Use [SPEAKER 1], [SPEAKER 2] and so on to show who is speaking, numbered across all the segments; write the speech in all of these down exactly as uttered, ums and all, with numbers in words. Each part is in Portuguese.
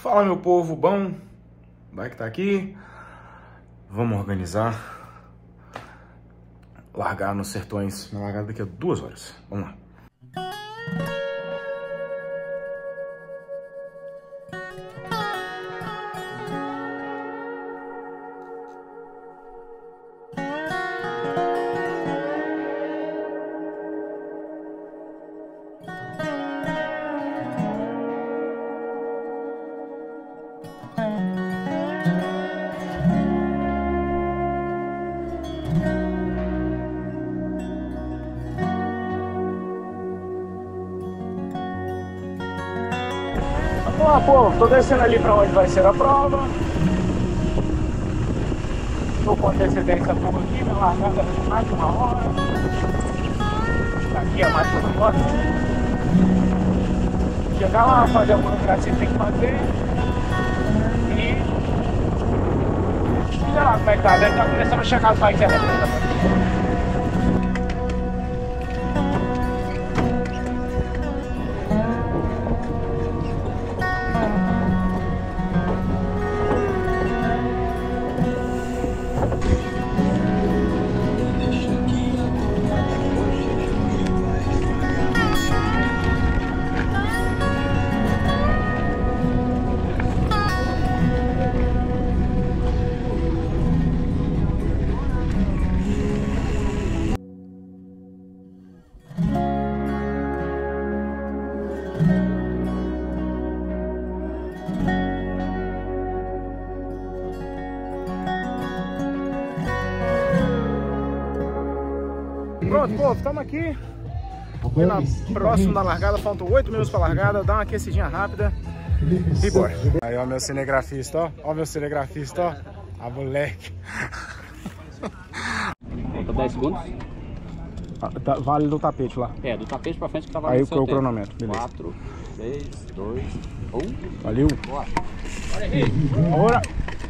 [SPEAKER 1] Fala, meu povo bom, vai que tá aqui. Vamos organizar, largar nos sertões, na largada daqui a duas horas. Vamos lá. Vamos lá, povo, tô descendo ali pra onde vai ser a prova. Tô com antecedência por aqui, minha largada é mais de uma hora. Daqui a mais de uma hora. Chegar lá, fazer a burocracia que tem que fazer. E... olha lá como é que tá, deve estar começando a chegar as bikes elétricas. Pronto, povo, estamos aqui, aqui na, próximo da largada, faltam oito minutos para a largada, dá uma aquecidinha rápida e bora. Aí, ó, meu cinegrafista, ó, ó meu cinegrafista, ó, a moleque.
[SPEAKER 2] Falta dez segundos.
[SPEAKER 1] Ah, tá, vale do tapete lá.
[SPEAKER 2] É, do tapete pra frente que tá valendo.
[SPEAKER 1] Aí
[SPEAKER 2] o seu
[SPEAKER 1] o
[SPEAKER 2] tempo.
[SPEAKER 1] cronômetro, beleza.
[SPEAKER 2] quatro, seis, dois, um.
[SPEAKER 1] Valeu.
[SPEAKER 2] Bora. Olha aí.
[SPEAKER 1] Bora.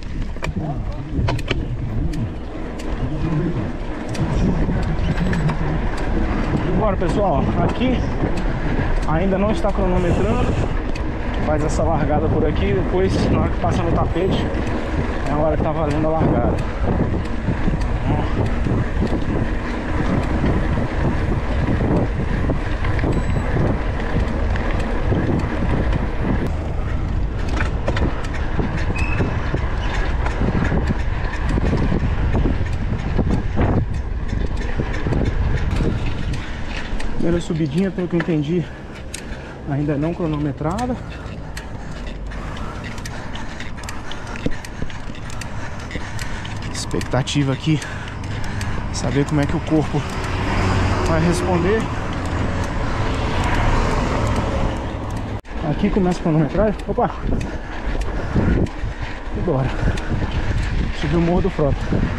[SPEAKER 1] Bora, pessoal, aqui ainda não está cronometrando. Faz essa largada por aqui, depois na hora que passa no tapete é a hora que tá valendo a largada. Primeira subidinha, pelo que eu entendi, ainda não cronometrada. Expectativa aqui, saber como é que o corpo vai responder. Aqui começa a cronometrar. Opa! E bora. Subir o Morro do Frota.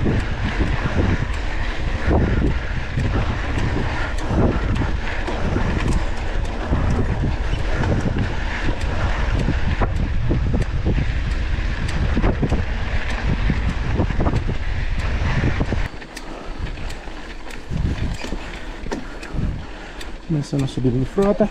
[SPEAKER 1] Começando a subida do Frota.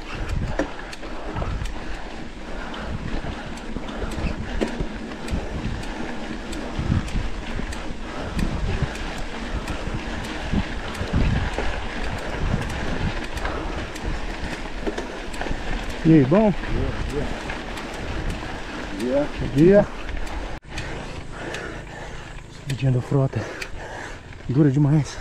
[SPEAKER 1] E aí, bom? Dia. Dia. Dia. Subidinha do Frota. Dura demais.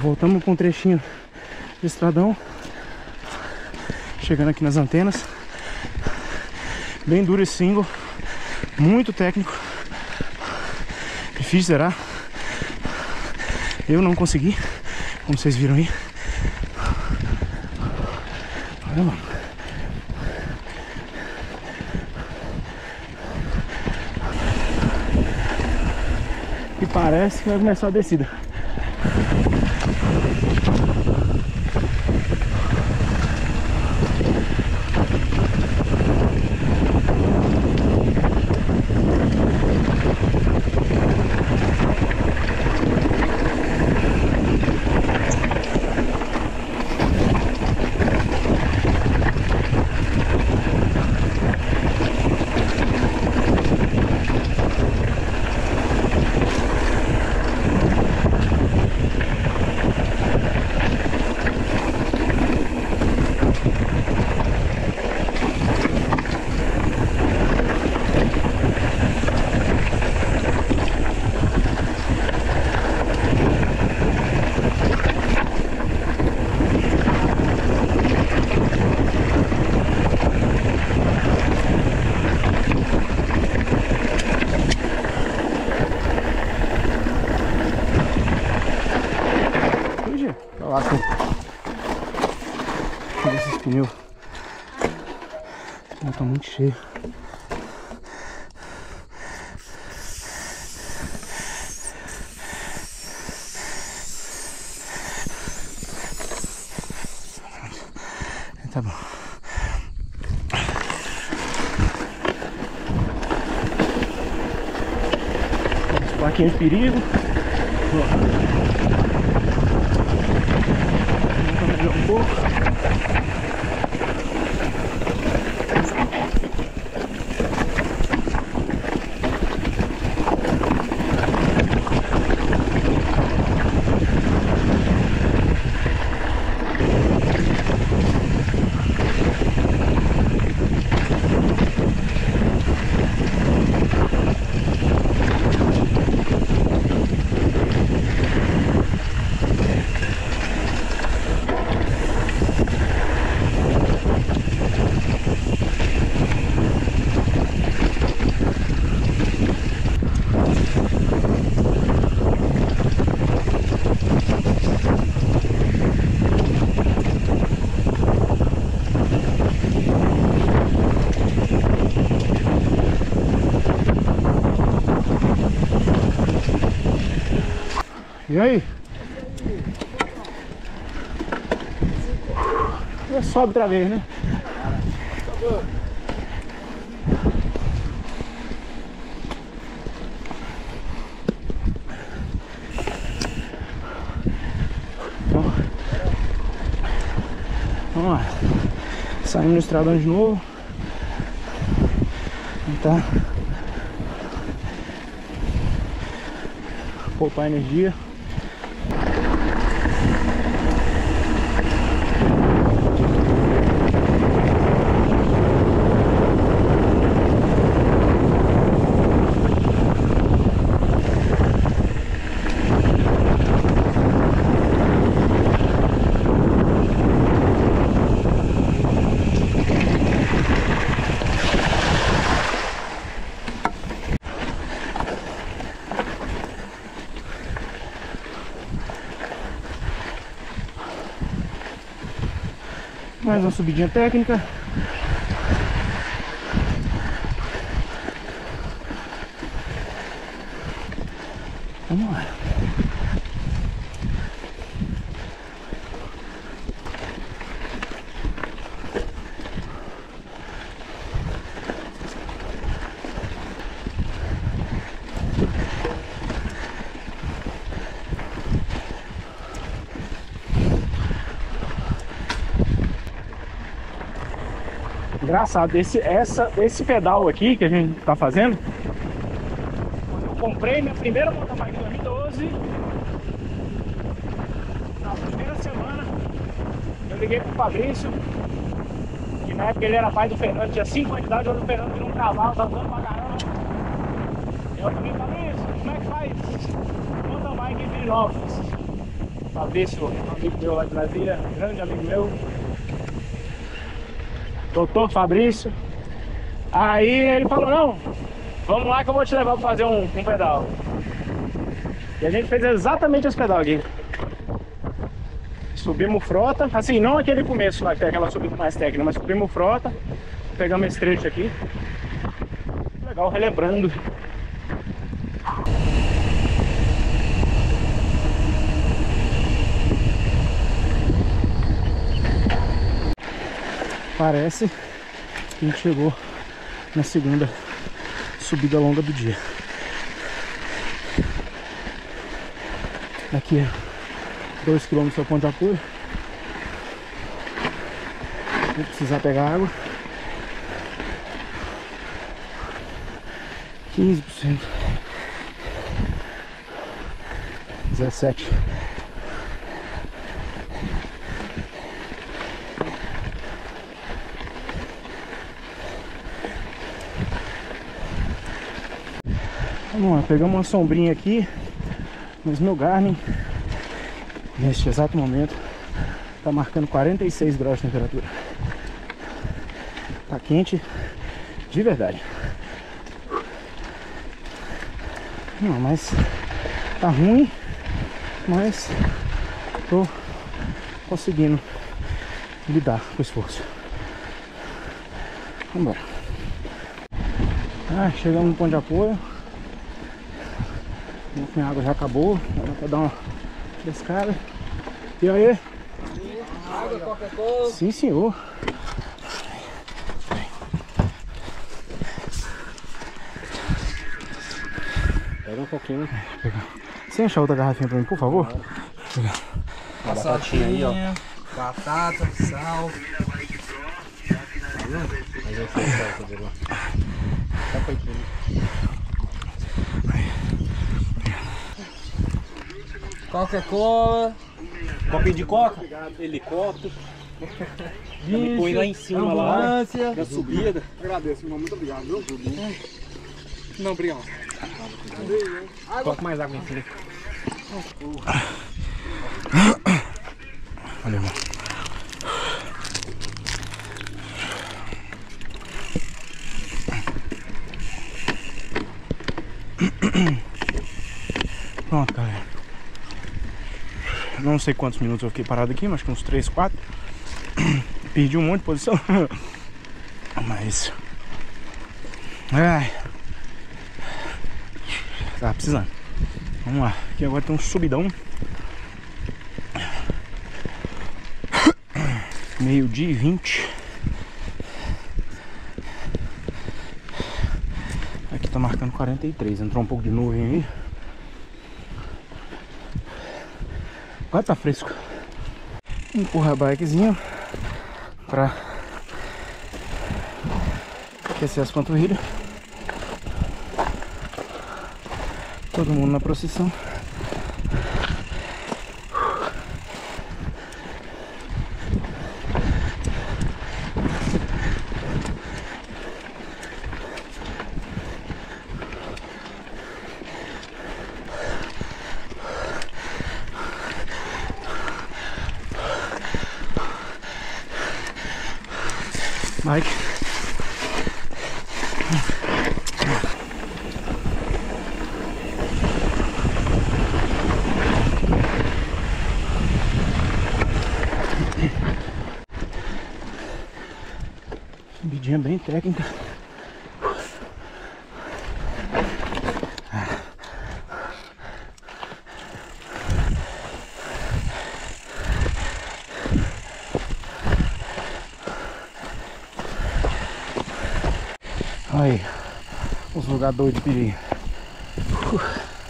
[SPEAKER 1] Voltamos com um trechinho de estradão. Chegando aqui nas antenas. Bem duro esse single. Muito técnico. Difícil de zerar. Eu não consegui, como vocês viram aí. Olha lá. E parece que vai começar a descida. Esses pneus estão muito cheios. Tá bom. As plaquinhas de perigo. Vamos melhor um pouco. E aí? Sobe outra vez, né? Então, vamos lá. Saímos no estradão de novo. Tentar poupar energia. Mais uma subidinha técnica. Vamos lá. Engraçado, esse, essa, esse pedal aqui que a gente tá fazendo, quando eu comprei minha primeira mountain bike em dois mil e doze, na primeira semana, eu liguei pro Fabrício, que na época ele era pai do Fernando, tinha cinco anos de idade, o Fernando virou um cavalo, tá andando pra caramba. Eu falei, Fabrício, como é que faz mountain bike em Pirinópolis? Fabrício, amigo meu lá de Brasília, grande amigo meu. Doutor Fabrício. Aí ele falou, não, vamos lá que eu vou te levar pra fazer um, um pedal. E a gente fez exatamente esse pedal aqui. Subimos frota, assim, não aquele começo lá, que tem aquela subida mais técnica, mas subimos frota, pegamos esse trecho aqui. Legal, relembrando. Parece que a gente chegou na segunda subida longa do dia. Aqui é dois quilômetros ao ponto de apoio. Vou precisar pegar água. quinze por cento. dezessete. Vamos lá, pegamos uma sombrinha aqui, mas meu Garmin neste exato momento tá marcando quarenta e seis graus de temperatura. Tá quente de verdade. Não, mas tá ruim, mas tô conseguindo lidar com o esforço. Vamos embora. Ah, chegamos no ponto de apoio. A água já acabou, agora pra dar uma frescada. E aí? Água, Coca-Cola? Sim, senhor.
[SPEAKER 2] Pega um pouquinho.
[SPEAKER 1] Você enche a outra garrafinha pra mim, por favor?
[SPEAKER 2] Uma batatinha aí, ó.
[SPEAKER 3] Batata, sal.
[SPEAKER 2] Mas eu sei sal, cadê lá? Tá feitinho.
[SPEAKER 3] Coca-Cola.
[SPEAKER 2] Copinho de coca, helicóptero. Me põe lá em cima, lá na subida.
[SPEAKER 1] Agradeço, irmão. Muito obrigado, viu?
[SPEAKER 3] Não, obrigado.
[SPEAKER 2] Coloca mais água em cima.
[SPEAKER 1] Valeu, irmão. Pronto, galera. Não sei quantos minutos eu fiquei parado aqui, mas acho que uns três, quatro. Perdi um monte de posição. Mas... ai, tá precisando. Vamos lá. Aqui agora tem um subidão. Meio-dia e vinte. Aqui tá marcando quarenta e três. Entrou um pouco de nuvem aí. Agora tá fresco. Empurra a bikezinha pra aquecer as panturrilhas. Todo mundo na procissão. Mike. Subidinha bem técnica. Aí, os lugares doidos de perigo. Uh.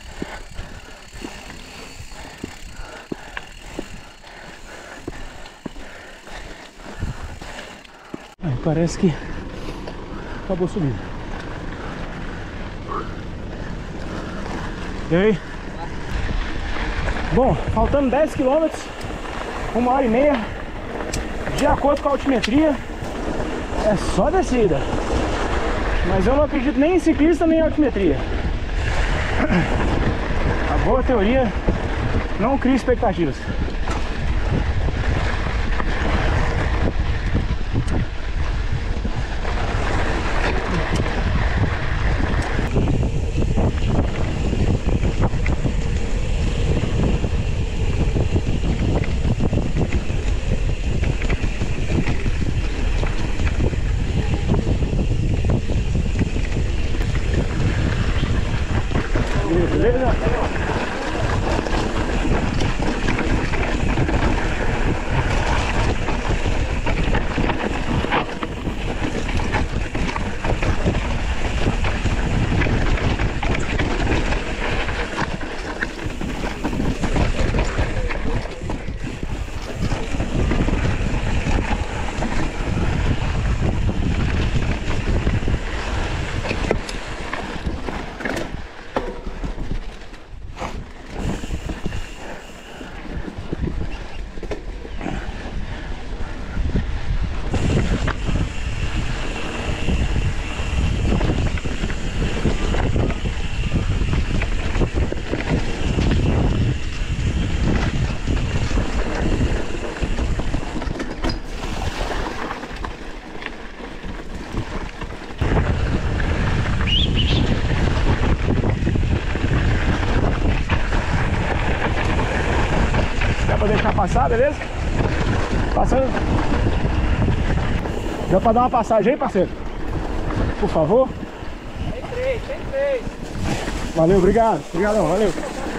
[SPEAKER 1] Aí, parece que acabou subindo. E aí? Bom, faltando dez quilômetros, uma hora e meia, de acordo com a altimetria, é só descida. Mas eu não acredito nem em ciclista nem em altimetria. A boa teoria Não crie expectativas. Beleza? Deixar passar, beleza? Passando. Dá pra dar uma passagem aí, parceiro? Por favor.
[SPEAKER 2] Tem três, tem três.
[SPEAKER 1] Valeu, obrigado. Obrigadão, valeu.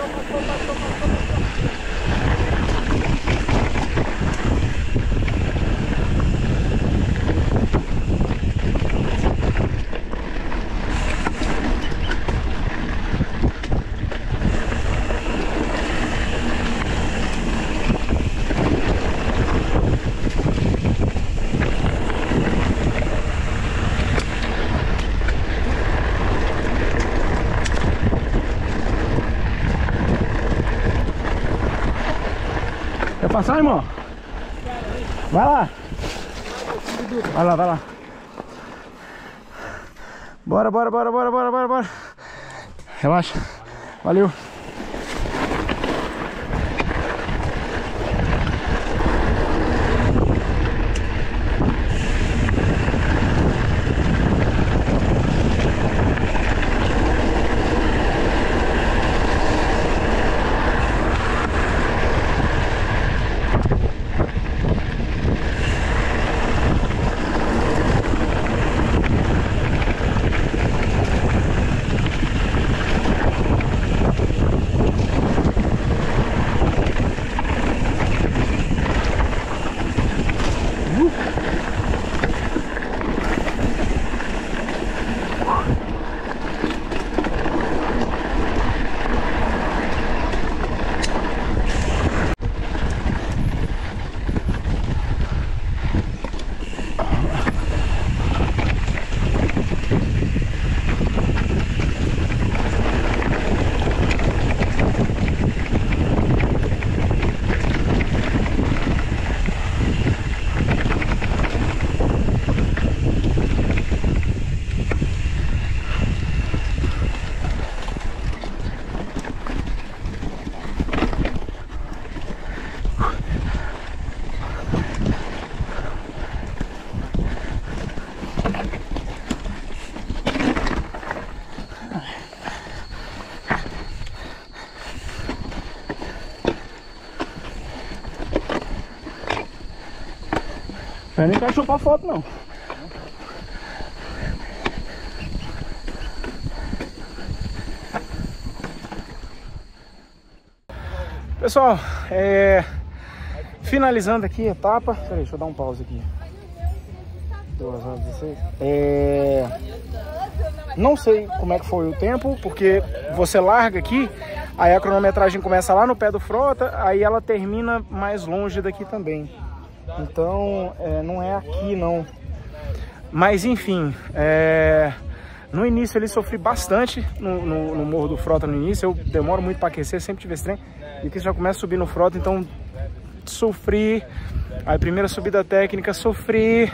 [SPEAKER 1] Quer passar, irmão? Vai lá. Vai lá, vai lá. Bora, bora, bora, bora, bora, bora, bora. Relaxa. Valeu. Eu nem quero chupar foto, não. Pessoal, é... finalizando aqui a etapa. Peraí, deixa eu dar um pause aqui. duas horas e dezesseis. É... Não sei como é que foi o tempo, porque você larga aqui, aí a cronometragem começa lá no pé do Frota, aí ela termina mais longe daqui também. Então, é, não é aqui não. Mas enfim, é, no início ele sofri bastante no, no, no Morro do Frota no início. Eu demoro muito para aquecer, sempre tive esse trem. E aqui já começa a subir no Frota, então sofri. Aí primeira subida técnica, sofri.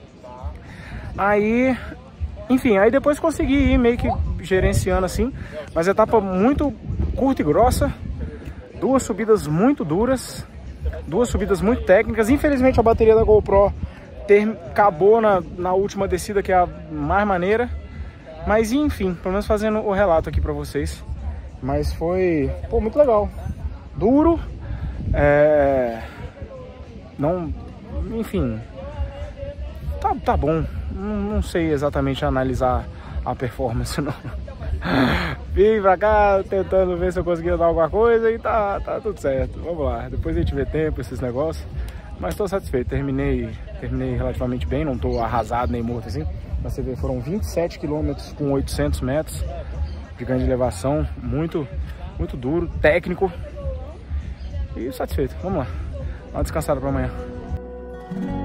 [SPEAKER 1] Aí, enfim, aí depois consegui ir meio que gerenciando assim. Mas etapa muito curta e grossa. Duas subidas muito duras, duas subidas muito técnicas. Infelizmente a bateria da GoPro ter, acabou na, na última descida, que é a mais maneira. Mas enfim, pelo menos fazendo o relato aqui pra vocês. Mas foi, pô, muito legal. Duro, é... não, enfim, tá, tá bom. Não, não sei exatamente analisar a performance, não. Vim pra cá tentando ver se eu conseguia dar alguma coisa e tá, tá tudo certo. Vamos lá, depois a gente vê tempo, esses negócios. Mas tô satisfeito, terminei, terminei relativamente bem, não tô arrasado nem morto assim. Mas você vê, foram vinte e sete quilômetros com oitocentos metros de ganho de elevação, muito, muito duro, técnico. E satisfeito, vamos lá, dar uma descansada pra amanhã.